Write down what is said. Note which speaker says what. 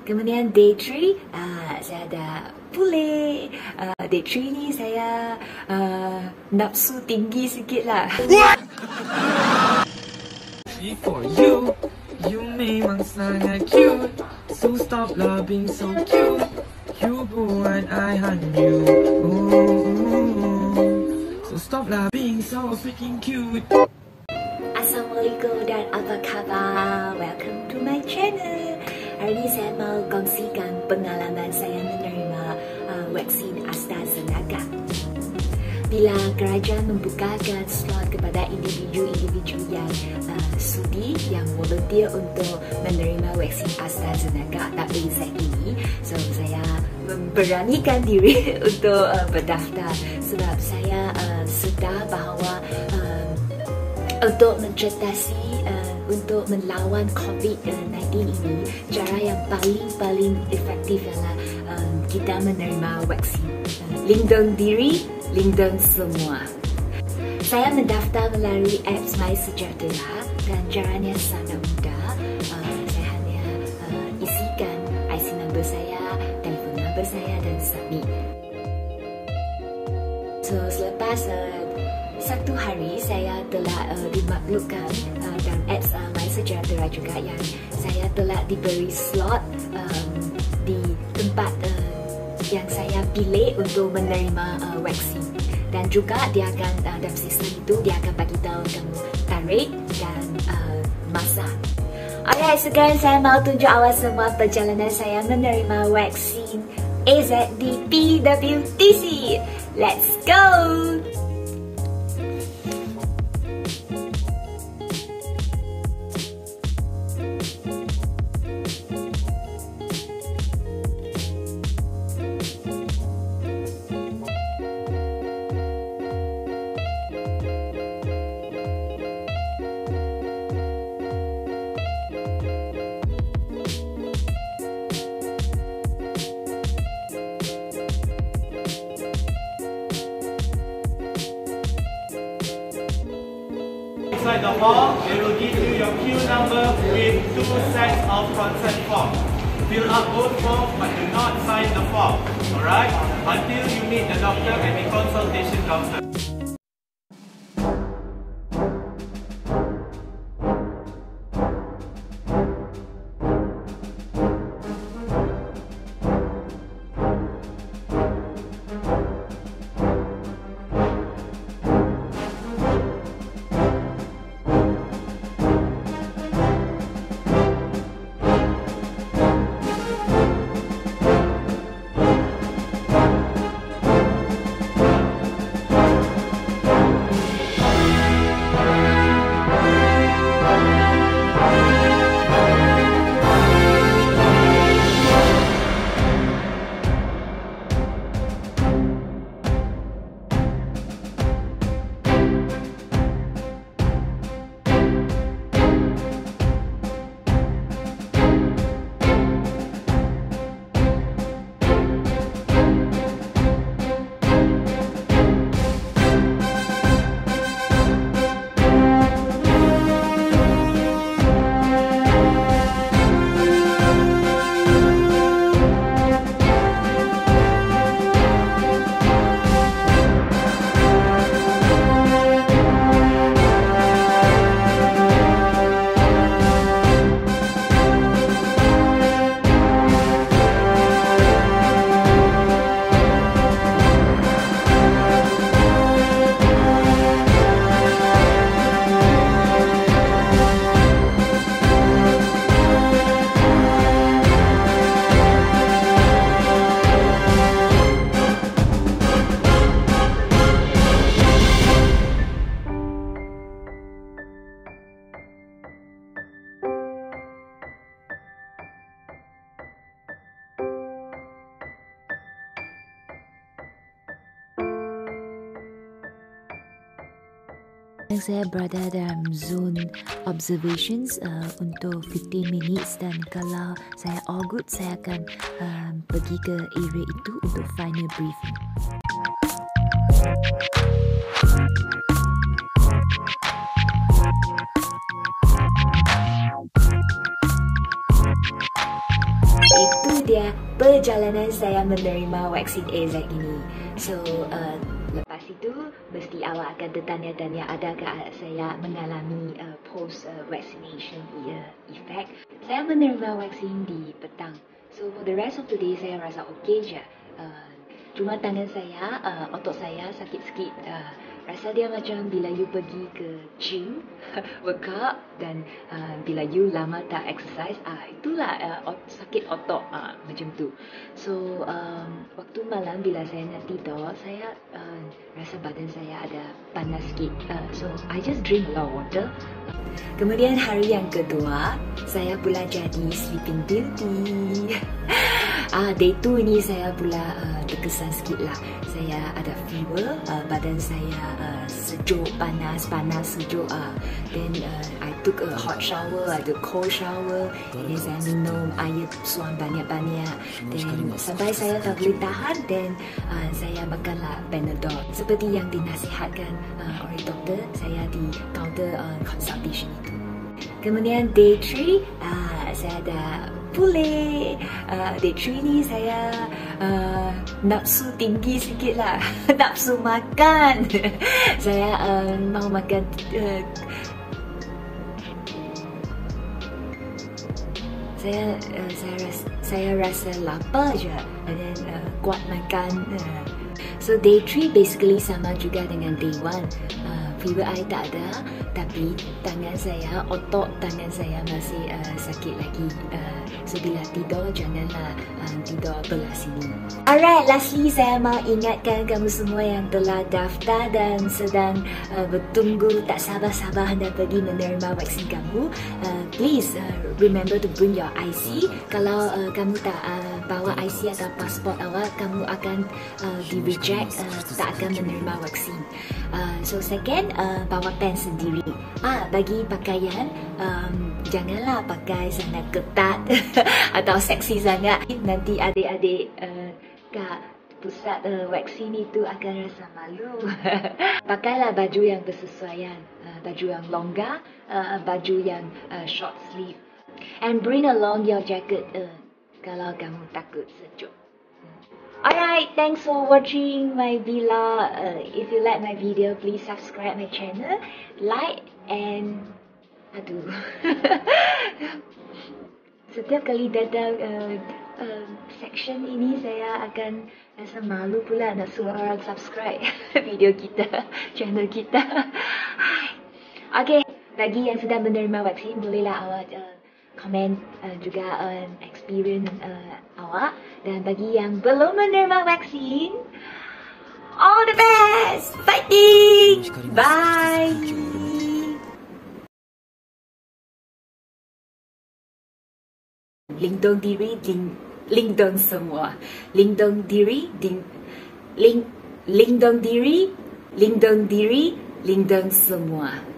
Speaker 1: Kemudian day 3, saya ada pulih. Day 3 ni saya nafsu tinggi sikit lah.
Speaker 2: For you, you memang sangat cute. So stop loving so cute. You buat I hunt you. So stop loving so freaking cute.
Speaker 1: Assalamualaikum dan apa khabar? Welcome to my channel. Hari ini saya mau kongsikan pengalaman saya menerima vaksin AstraZeneca. Bila kerajaan membukakan slot kepada individu-individu yang sudi, yang volunteer untuk menerima vaksin AstraZeneca atau AZ ini, so saya memberanikan diri untuk berdaftar sebab saya sedar bahawa untuk mencerdasi untuk melawan COVID-19 ini, cara yang paling efektif adalah kita menerima vaksin. Lindung diri, lindung semua. Saya mendaftar melalui apps My Sejahtera dan caranya sangat mudah. Saya hanya isikan IC number saya, telefon number saya dan submit. So selepas satu hari saya telah dimaklumkan dan apps My Sejahtera juga yang saya telah diberi slot di tempat yang saya pilih untuk menerima vaksin, dan juga dia akan dalam sistem itu dia akan bagi tahu kamu tarikh dan masa. Alright, sekarang saya mau tunjuk awal semua perjalanan saya menerima vaksin AZ di PWTC. Let's go!
Speaker 3: Inside the hall, they will give you your queue number with 2 sets of consent forms. Fill up both forms but do not sign the form. Alright? Until you meet the doctor and the consultation counter.
Speaker 1: Saya berada dalam zone observations untuk 15 minutes, dan kalau saya all good, saya akan pergi ke area itu untuk final briefing. dia perjalanan saya menerima vaksin AZ ini. So, lepas itu, mesti awak akan bertanya-tanya adakah saya mengalami post-vaccination effect. Saya menerima vaksin di petang. So, for the rest of the day, saya rasa okey je. Cuma tangan saya, otot saya sakit sikit. Rasa dia macam bila you pergi ke gym, workout dan bila you lama tak exercise, itulah sakit otot macam tu. So, waktu malam bila saya nak tidur, saya rasa badan saya ada panas sikit. So, I just drink a lot of water. Kemudian hari yang kedua, saya pula jadi sleeping beauty. Day 2 ini saya pula terkesan sikit lah. Saya ada fever, badan saya sejuk, panas, sejuk. Then I took a hot shower, I took cold shower. Then saya minum air suam banyak-banyak. Then sampai saya tak boleh tahan, then saya makanlah Panadol. Seperti yang dinasihatkan oleh doktor saya di counter consultation itu. Kemudian day 3, saya dah pulih. Day 3 ni saya nafsu tinggi sikit lah. Nafsu makan. Saya mau makan saya rasa lapar je, and then kuat makan. So day 3 basically sama juga dengan day 1. Fever I tak ada, tapi tangan saya, otot tangan saya masih sakit lagi. So bila tidur, janganlah tidur belah sini. Alright, lastly saya mau ingatkan kamu semua yang telah daftar dan sedang bertunggu tak sabar-sabar hendak pergi menerima vaksin kamu. Please remember to bring your IC. Kalau kamu tak bawa IC atau pasport awak, kamu akan di-reject, tak akan menerima vaksin. So second, bawa pen sendiri. Bagi pakaian, janganlah pakai sangat ketat atau seksi sangat. Nanti adik-adik kat pusat vaksin itu akan rasa malu. Pakailah baju yang bersesuaian, baju yang longgar, baju yang short sleeve. And bring along your jacket kalau kamu takut sejuk. Alright, thanks for watching my vlog. If you like my video, please subscribe my channel, like and setiap kali datang section ini saya akan rasa malu pula nak suruh orang subscribe video kita, channel kita. Okay, bagi yang sudah menerima vaksin, bolehlah awak komen juga experience awak. Dan bagi yang belum menerima vaksin, all the best, fighting, bye. Lindung diri, lindung semua. Lindung diri, lindung diri, lindung semua.